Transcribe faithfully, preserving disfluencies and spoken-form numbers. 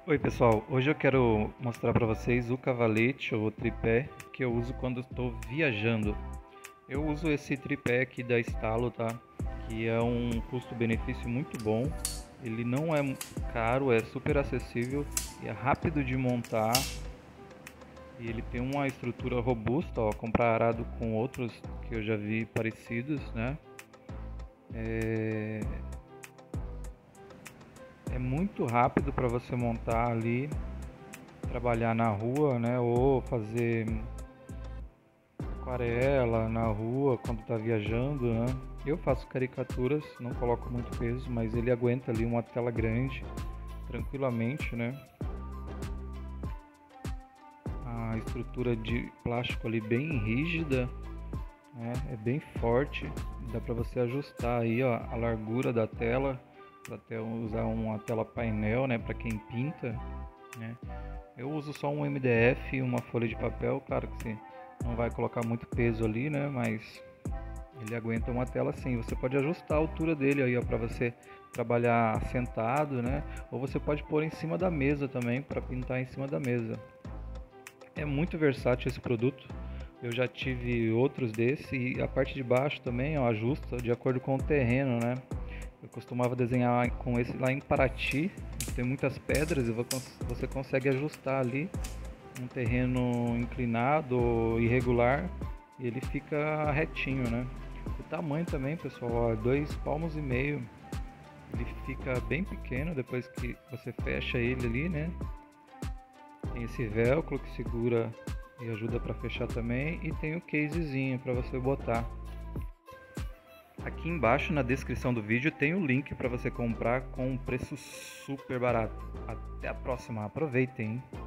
Oi pessoal, hoje eu quero mostrar para vocês o cavalete ou tripé que eu uso quando estou viajando. Eu uso esse tripé aqui da Stalo, tá? Que é um custo-benefício muito bom. Ele não é caro, é super acessível e é rápido de montar. E ele tem uma estrutura robusta, ó, comparado com outros que eu já vi parecidos, né? É, é muito rápido para você montar ali, trabalhar na rua, né? Ou fazer aquarela na rua quando está viajando, né? Eu faço caricaturas, não coloco muito peso, mas ele aguenta ali uma tela grande tranquilamente, né? A estrutura de plástico ali bem rígida, né? É bem forte, dá para você ajustar aí, ó, a largura da tela para até usar uma tela painel, né? Para quem pinta, né? Eu uso só um M D F e uma folha de papel, claro que sim. Não vai colocar muito peso ali, né? Mas ele aguenta uma tela sim. Você pode ajustar a altura dele aí, ó, para você trabalhar sentado, né? Ou você pode pôr em cima da mesa também para pintar em cima da mesa. É muito versátil esse produto. Eu já tive outros desse e a parte de baixo também, ó, ajusta de acordo com o terreno, né? Eu costumava desenhar com esse lá em Paraty, tem muitas pedras e você consegue ajustar ali um terreno inclinado ou irregular e ele fica retinho, né? O tamanho também, pessoal, ó, dois palmos e meio. Ele fica bem pequeno depois que você fecha ele ali, né? Tem esse velcro que segura e ajuda para fechar também e tem o casezinho para você botar. Aqui embaixo na descrição do vídeo tem o link para você comprar com um preço super barato. Até a próxima, aproveitem!